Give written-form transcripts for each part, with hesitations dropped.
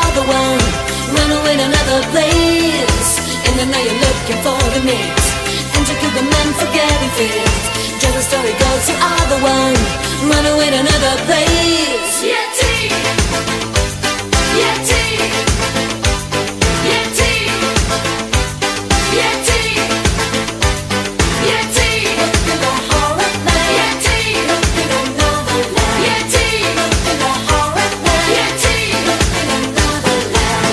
the one. Run away to another place, and then now you're looking for the mate. And you kill the man for getting fit. Just the story goes, you are the one. Run away to another place. Yeti, Yeti, Yeti, Yeti, Yeti. Look in the horror land. Yeti, look in another land. Yeti, look in the horror land. Yeti, look in another land.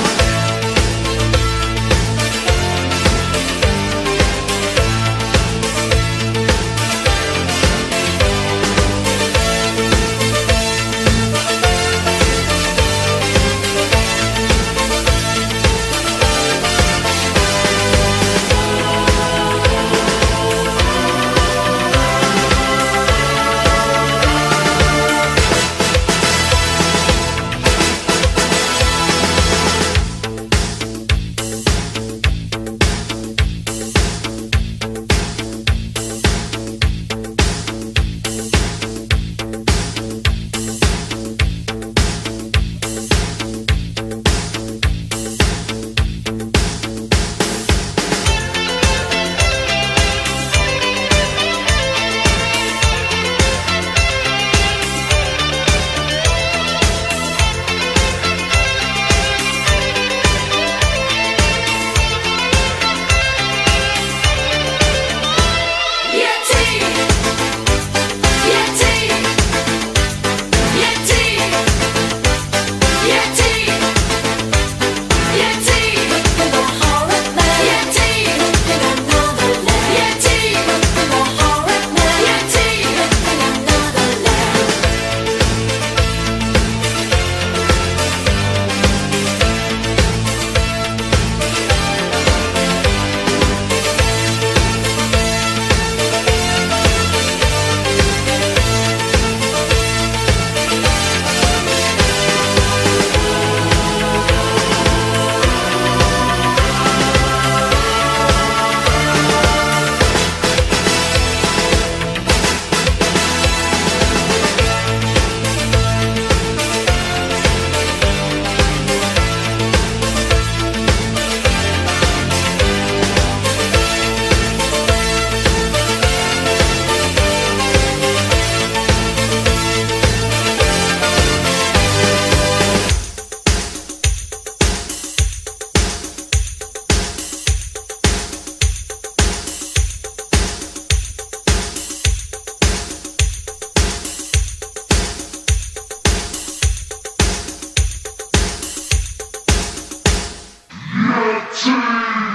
Yeti!